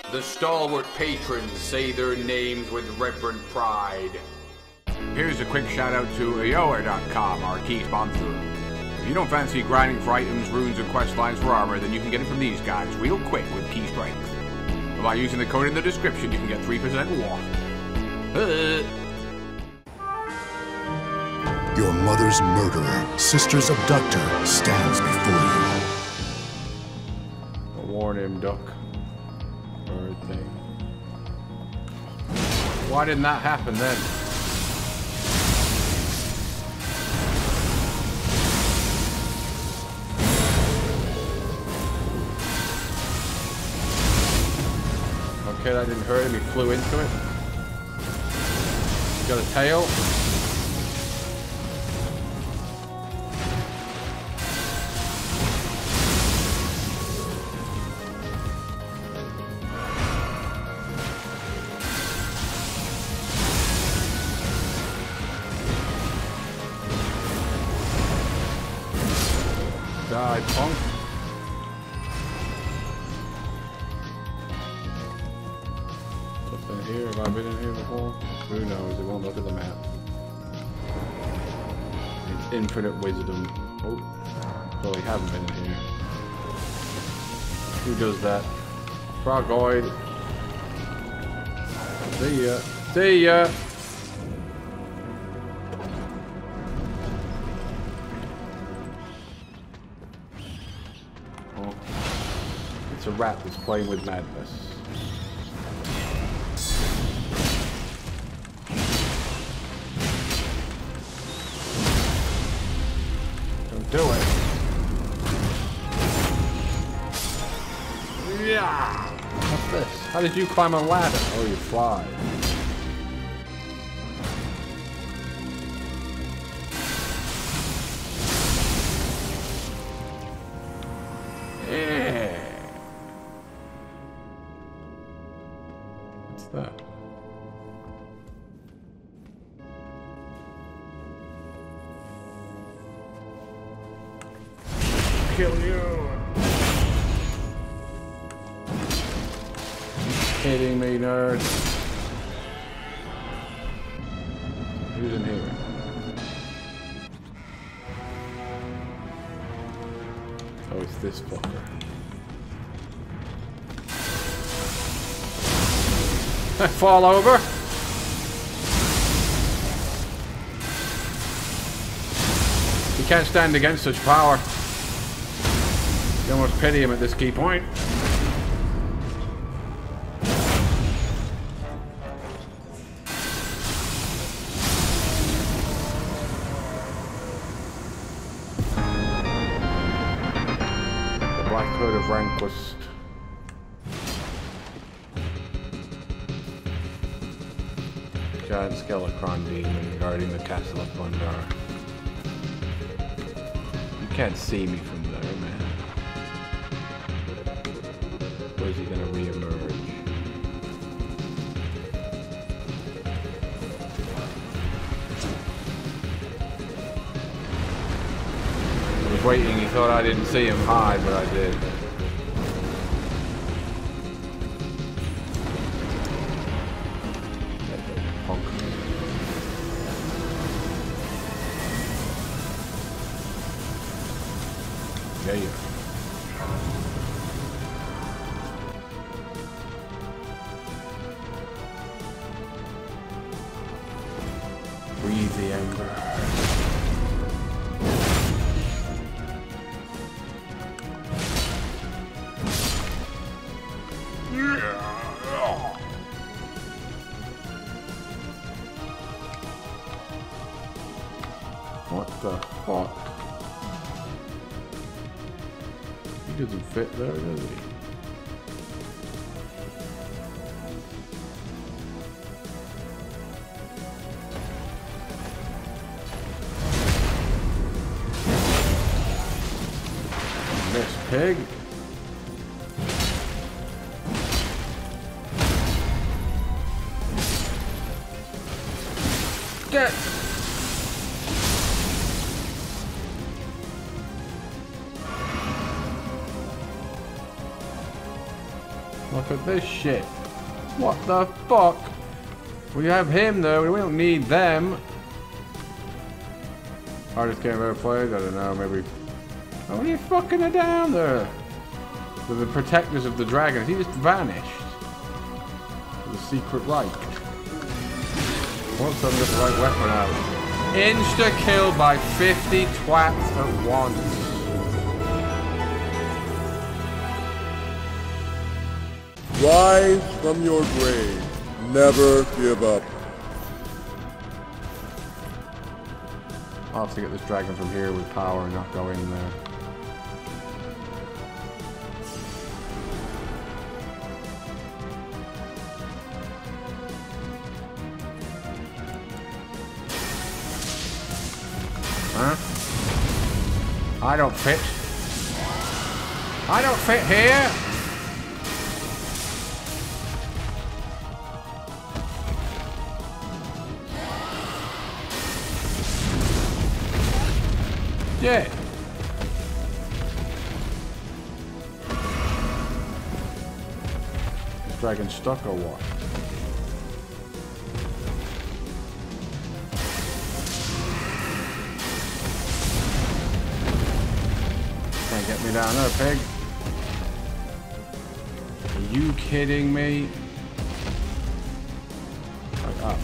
The stalwart patrons say their names with reverent pride. Here's a quick shout out to Ayoa.com, our key sponsor. If you don't fancy grinding for items, runes, or quest lines for armor, then you can get it from these guys real quick with key strength. By using the code in the description, you can get 3% off. Your mother's murderer, sister's abductor, stands before you. Warn him, duck. Bird thing. Why didn't that happen then? Okay, that didn't hurt him, he flew into it. He's got a tail. Die, punk. Something here? Have I been in here before? Who knows? It won't look at the map. It's infinite wisdom. Oh, so we haven't been in here. Who does that? Frogoid. See ya. See ya. It's a rat that's playing with madness. Don't do it. Yeah. What's this? How did you climb a ladder? Oh, you fly. Yeah. What's that? Kill you! Kidding me, nerd. Who's in here? Oh, it's this fucker. I fall over. You can't stand against such power. You almost pity him at this key point. The Black Hood of Ranquist. Giant Skelecron demon guarding the castle of Bundar. You can't see me from there, man. Where's he gonna re-emerge? I was waiting, he thought I didn't see him hide, but I did. Yeah. Breathe the ember. What the fuck? He doesn't fit there, does he? Miss Pig. Get. What Look at this shit. What the fuck? We have him though, we don't need them. Hardest game ever played? I don't know, maybe. How many fucking are down there? They're the protectors of the dragons. He just vanished. The secret right. Once I've got the right weapon out. Insta kill by 50 twats at once. Rise from your grave. Never give up. I'll have to get this dragon from here with power and not go in there. Huh? I don't fit. I don't fit here. Yeah. Is dragon stuck or what? Can't get me down there, pig. Are you kidding me? Like up.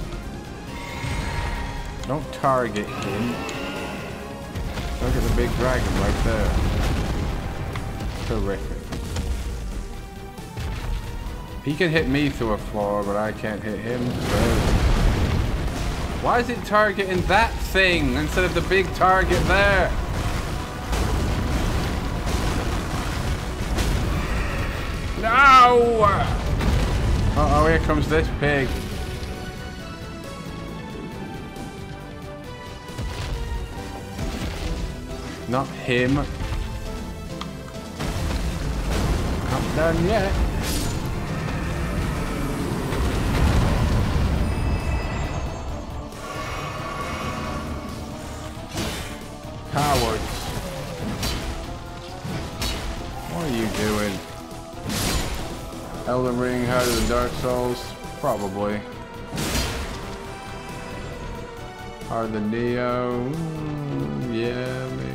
Don't target him. Look at the big dragon right there. Terrific. He can hit me through a floor, but I can't hit him. Why is it targeting that thing instead of the big target there? No! Uh-oh, here comes this pig. Not him. Not done yet. Cowards. What are you doing? Elden Ring harder than Dark Souls? Probably. Harder than Neo? Yeah, maybe.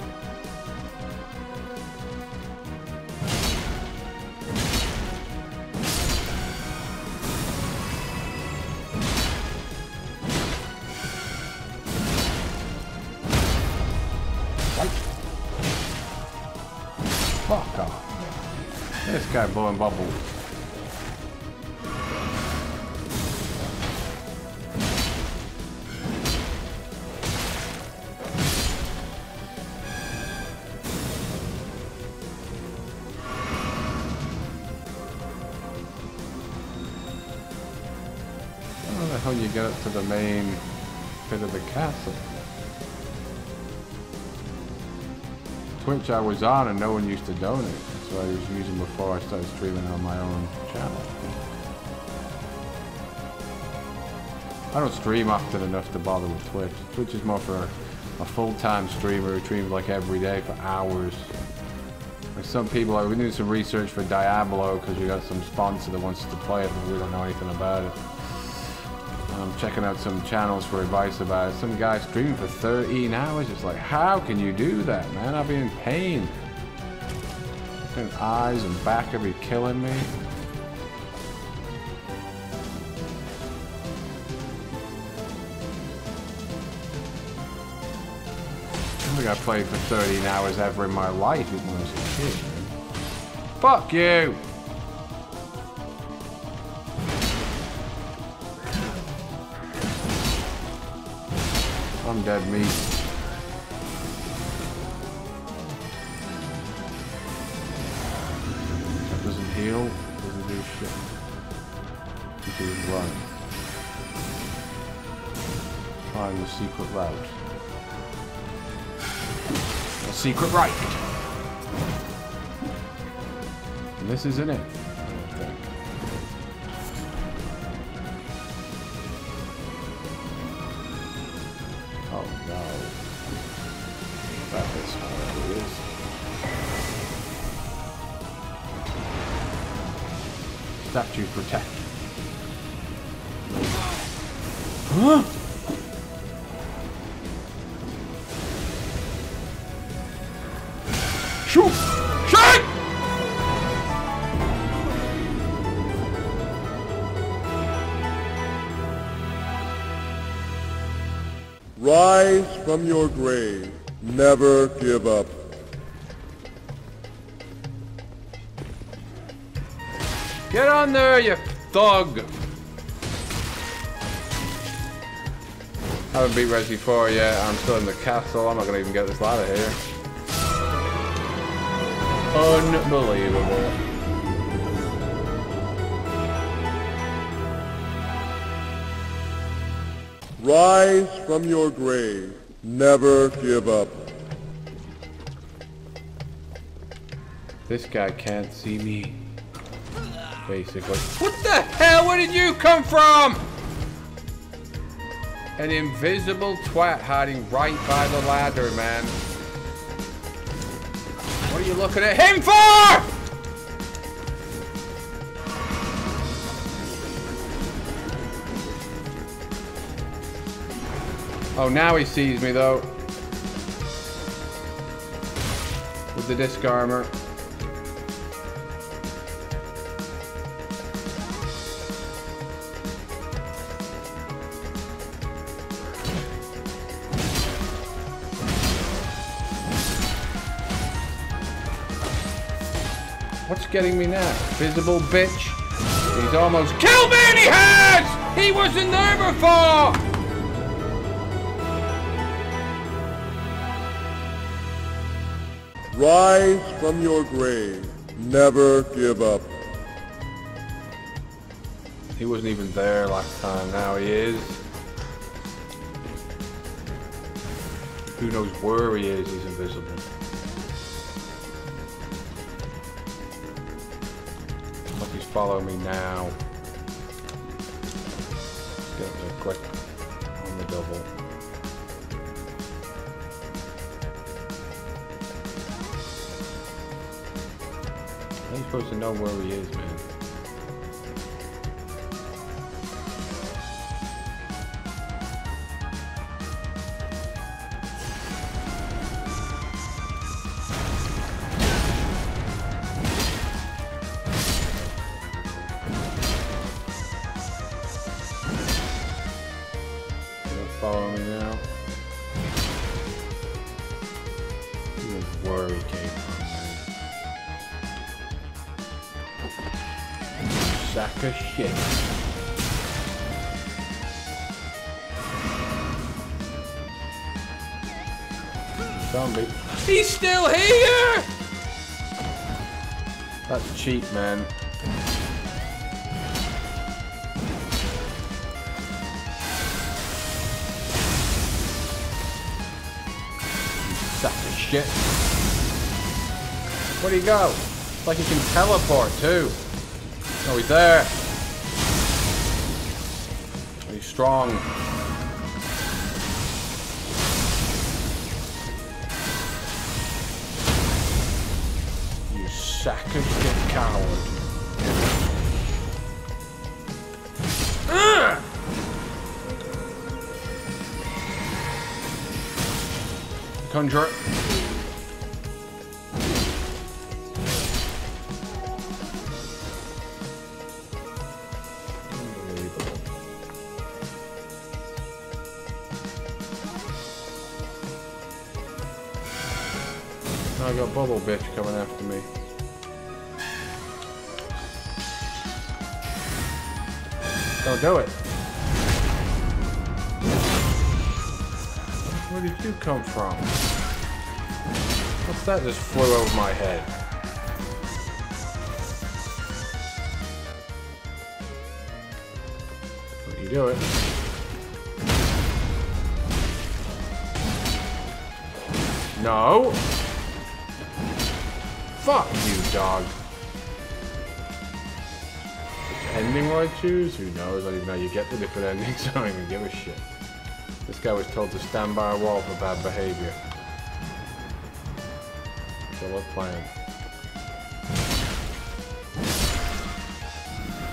Fuck off. This guy blowing bubbles. How the hell you get up to the main bit of the castle? Twitch I was on and no one used to donate. That's what I was using before I started streaming on my own channel. I don't stream often enough to bother with Twitch. Twitch is more for a full-time streamer who streams like every day for hours. Like some people, we're doing some research for Diablo because we got some sponsor that wants us to play it, but we don't know anything about it. I'm checking out some channels for advice about it. Some guy streaming for 13 hours. It's like, how can you do that, man? I'll be in pain. Fucking eyes and back will be killing me. I think I played for 13 hours ever in my life even when I was a kid, man. Fuck you! I'm dead meat. That doesn't heal, doesn't do shit. You do run. Find the secret route. The secret right. And this isn't it, I don't think. Oh no. That is how it is. Statue protect. Huh? Shoot! Shoot! Rise from your grave. Never give up. Get on there, you thug! I haven't beat Resi 4 yet. I'm still in the castle. I'm not gonna even get this ladder here. Unbelievable. Rise from your grave. Never give up. This guy can't see me. Basically. What the hell? Where did you come from? An invisible twat hiding right by the ladder, man. What are you looking at him for? Oh, now he sees me, though. With the disc armor. What's getting me now? Visible bitch. He's almost killed me and he has! He wasn't there before! Rise from your grave. Never give up. He wasn't even there last time. Now he is. Who knows where he is? He's invisible. Follow me now. Get up there quick on the double. How are you supposed to know where he is, man? Follow me now. Who knows where he came from, man? Sack of shit. Zombie. He's still here! That's cheap, man. Sack of shit. Where'd he go? It's like he can teleport too. Oh, he's there. He's strong. You sack of shit coward. Conjure it. Unbelievable. Now I got Bubble Bitch coming after me. Don't do it. Where did you come from? What's that just flew over my head? Don't you do it. No! Fuck you, dog. Which ending will I choose? Who knows? I don't even know you get the different endings, so I don't even give a shit. This guy was told to stand by a wall for bad behavior. So let's plan.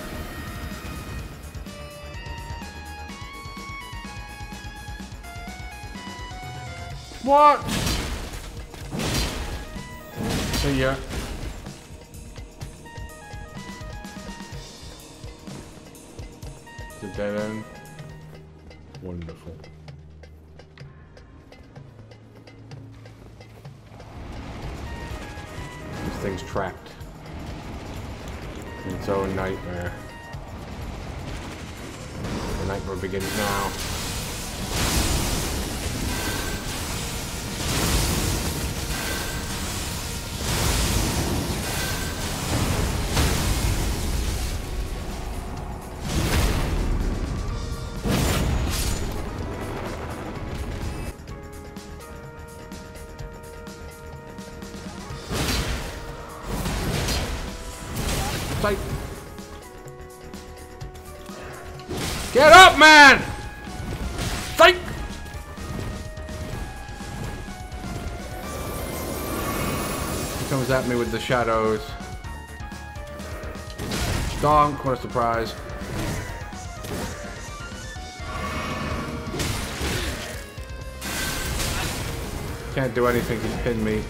What? See ya. It's a dead end. Wonderful. This thing's trapped in its own nightmare. The nightmare begins now. Psych. Get up, man! Psych! He comes at me with the shadows. Donk, what a surprise. Can't do anything, he's pinned me.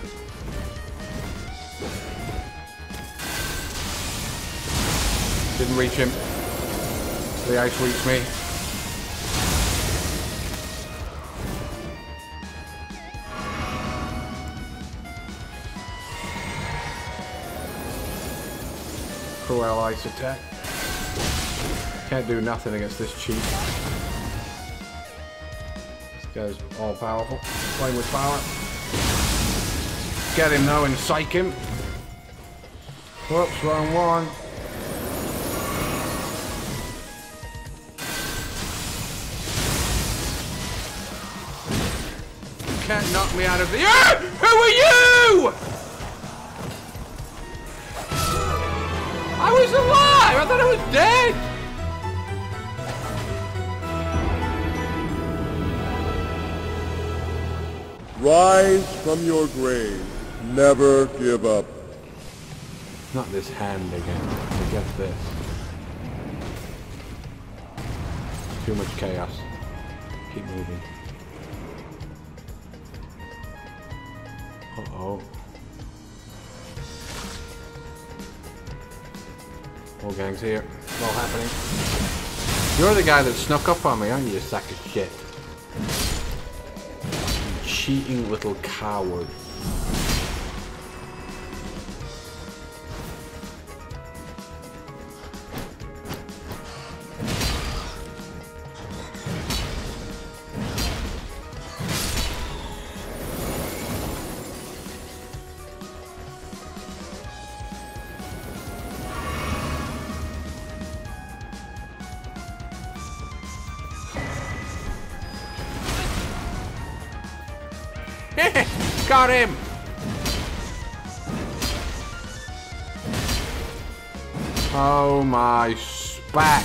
Didn't reach him. The ice reached me. Cruel ice attack. Can't do nothing against this cheat. This guy's all powerful. Playing with power. Get him though and psych him. Whoops, wrong one. Can't knock me out of the earth! Who are you? I was alive! I thought I was dead! Rise from your grave. Never give up. Not this hand again. Forget this. Too much chaos. Keep moving. Uh-oh. Whole gang's here. It's all happening. You're the guy that snuck up on me, aren't you, you sack of shit? You cheating little coward. Got him! Oh my spack!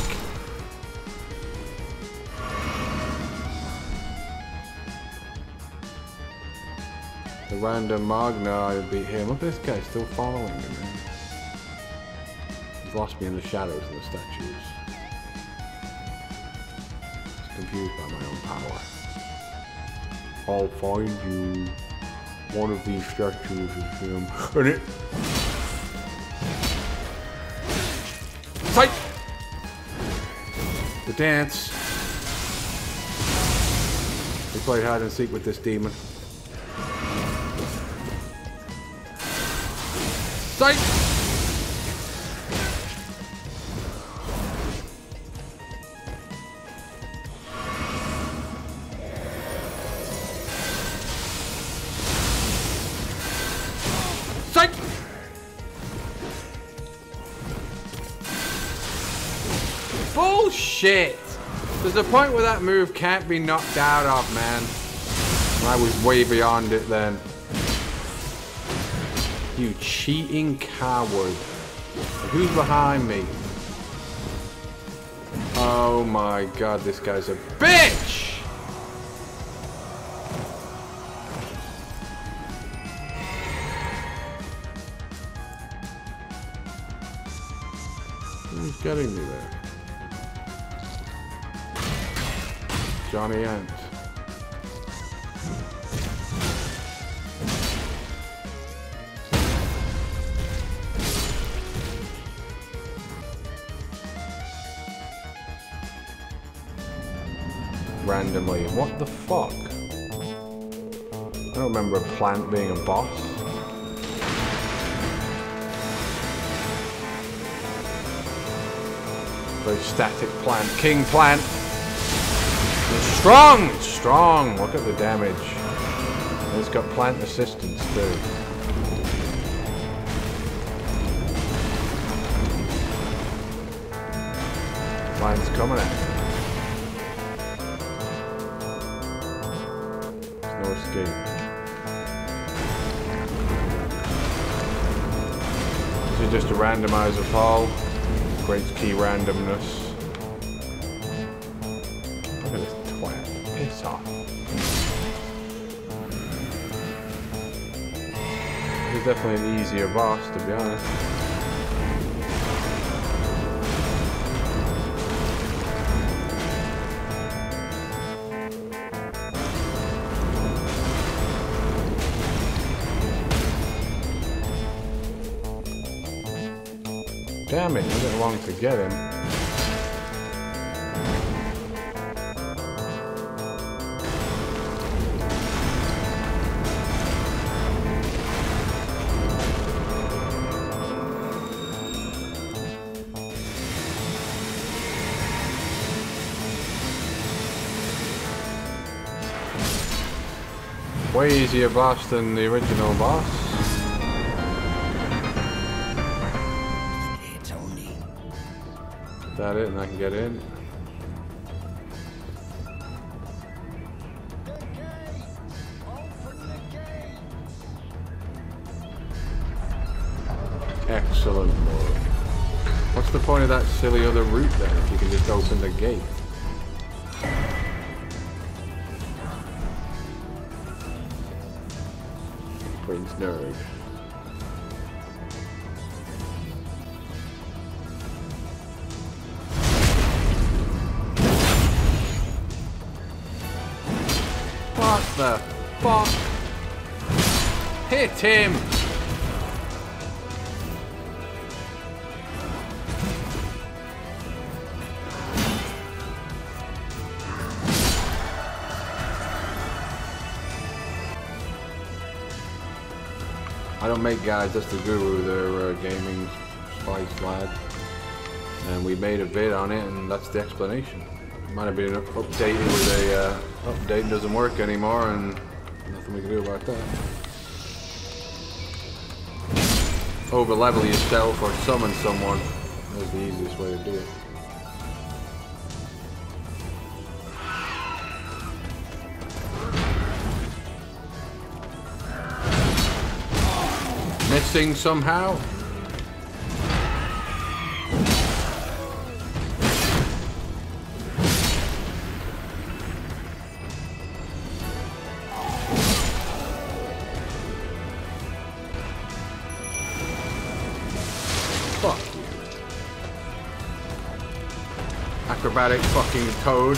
The Randomizer, I beat him. Look, this guy's still following me, man. He's lost me in the shadows of the statues. He's confused by my own power. I'll find you. One of these statues is him. And it... Fight! The dance. We played hide and seek with this demon. Sight! Bullshit! There's a point where that move can't be knocked out of, man. And I was way beyond it then. You cheating coward. Who's behind me? Oh my god, this guy's a bitch! Who's getting me there? Johnny Ant. randomly. What the fuck? I don't remember a plant being a boss. Very static plant. King plant. It's strong! It's strong! Look at the damage. And it's got plant assistance too. Plant's coming at me. There's no escape. This is just a randomizer fall. Creates key randomness. Look at this twat. Piss off. This is definitely an easier boss, to be honest. Damn it, I didn't long to get him. Way easier boss than the original boss. Is that it? And I can get in? Excellent. What's the point of that silly other route then if you can just open the gate? Prince Nerd. What the fuck? Hit him! I don't make guides, that's the guru, they're gaming spice lad. And we made a vid on it and that's the explanation. It might have been updated with a update doesn't work anymore and nothing we can do about that. Over level yourself or summon someone. That's the easiest way to do it. Missing somehow? Fuck you. Acrobatic fucking code.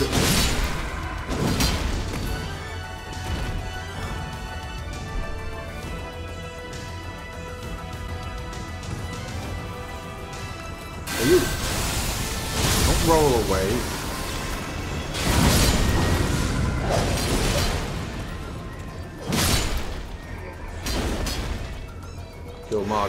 You don't roll away. Kill Mog.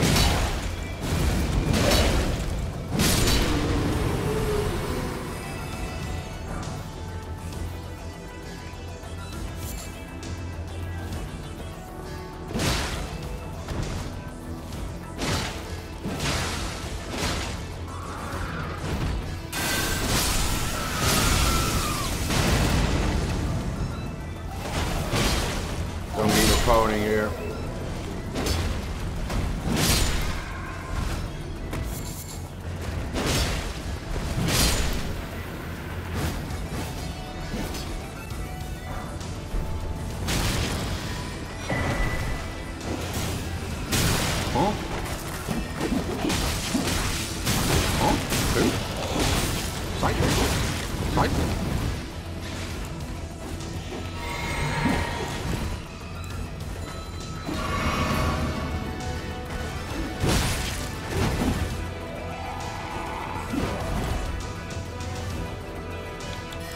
Don't need a pony here. Huh? Huh? Who? Cycle. Cycle.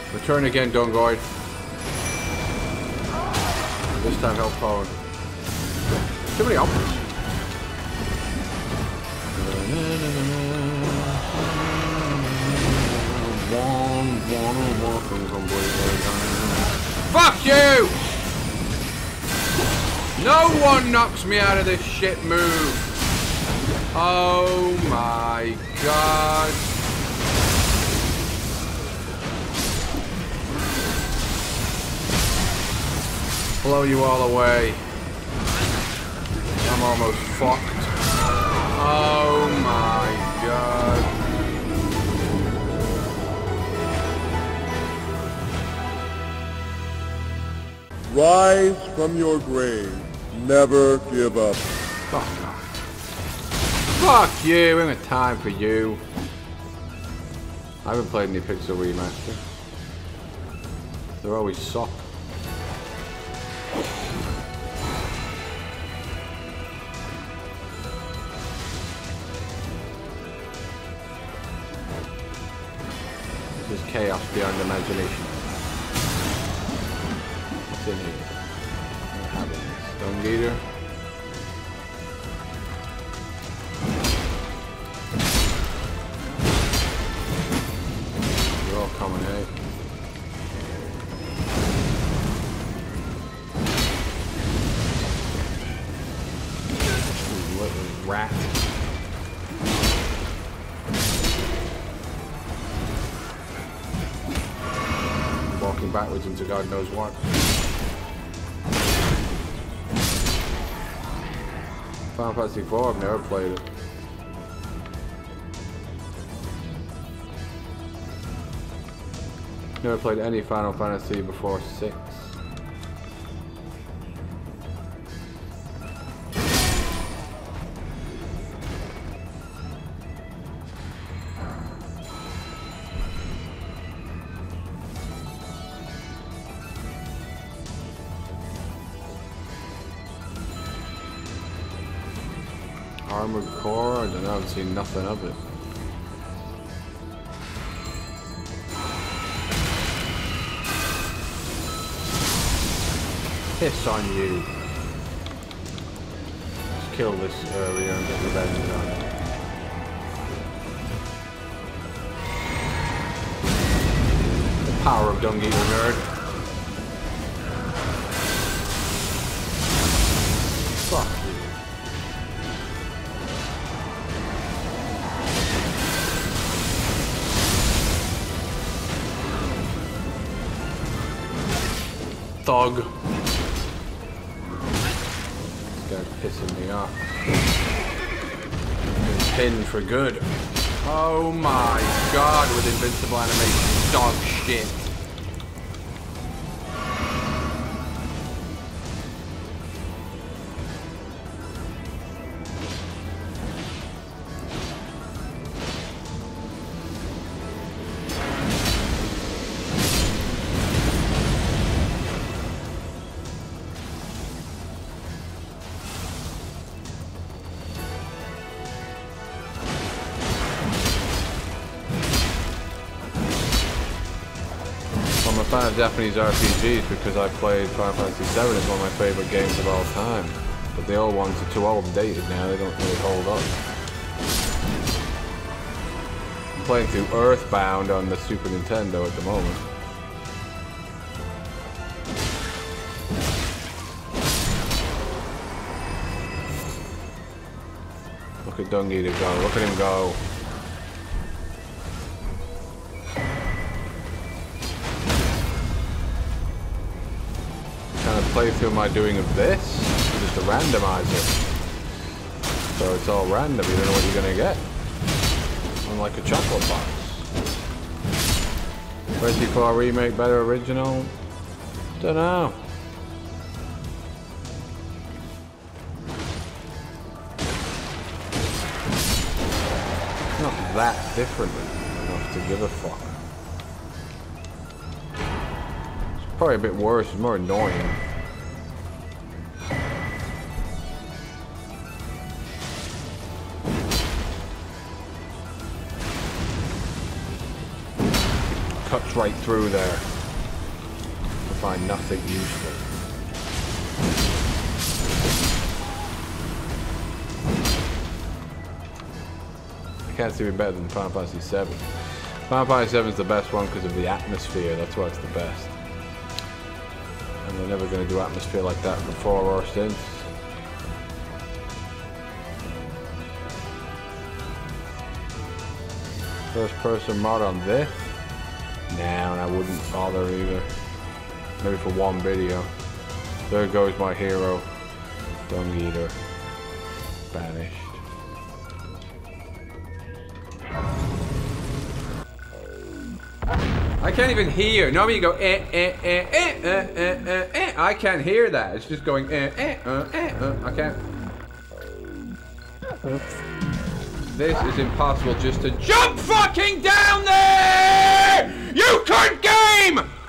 Return again, Dungoid. This time help forward. Too many options. Fuck you! No one knocks me out of this shit move. Oh my god. Blow you all away. I'm almost fucked. Oh my god. Rise from your grave. Never give up. Fuck off. Fuck you. We haven't got time for you. I haven't played any Pixel Remaster. They're always suck. This is chaos beyond imagination. What's in here? Stone Gator. They're all coming out. Little rat. Walking backwards into God knows what. Final Fantasy 4, I've never played it. Never played any Final Fantasy before 6. Armored Core? I don't know, I've seen nothing of it. Piss on you. Let's kill this area and get revenge on it. The power of Dung Eater Nerd. Fuck you. Thug. This guy's pissing me off. Been pinned for good. Oh my god, with invincible animation. Dog shit. I'm a fan of Japanese RPGs because I played Final Fantasy 7 as one of my favorite games of all time. But the old ones are too old and dated now, they don't really hold up. I'm playing through Earthbound on the Super Nintendo at the moment. Look at Dung Eater go, look at him go. Playthrough am I doing of this? Just a randomizer. So it's all random, you don't know what you're gonna get. Unlike a chocolate box. Resident 4 remake better original? Dunno. Not that different enough to give a fuck. It's probably a bit worse, it's more annoying. cuts right through there. I find nothing useful. I can't see me better than Final Fantasy VII. Final Fantasy VII is the best one because of the atmosphere. That's why it's the best. And they're never going to do atmosphere like that before or since. First person mod on this? Nah, and I wouldn't bother either. Maybe for one video. There goes my hero. Dung Eater. Banished. I can't even hear. Normally you go I can't hear that. It's just going I can't. Oops. This is impossible just to jump fucking down there! You cunt game!